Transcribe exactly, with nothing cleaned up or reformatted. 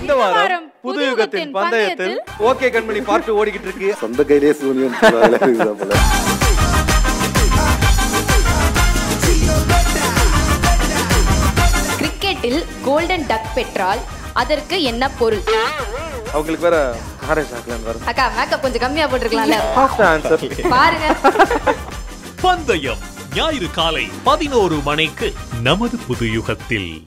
இந்த வாரம் புது யுகத்தின் பந்தயத்தில் ஓகே கண்மணி பார்ட் ஓடிக்கிட்டு இருக்கு. சொந்த கையிலே சூனியன் போல. கிரிக்கெட்டில் கோல்டன் டக் பெற்றால் அதற்கு என்ன பொருள்? அவங்களுக்கு வேற ஆரஞ்சு சாக்லேட் வர. அக்கா மேக்கப் கொஞ்சம் கம்மியா போட்டுருக்கலாம்ல. ஃபாஸ்ட் ஆன்சர் பாருங்க. பந்தயம் ஞாயிறு காலை பதினோரு மணிக்கு நமது புது யுகத்தில்.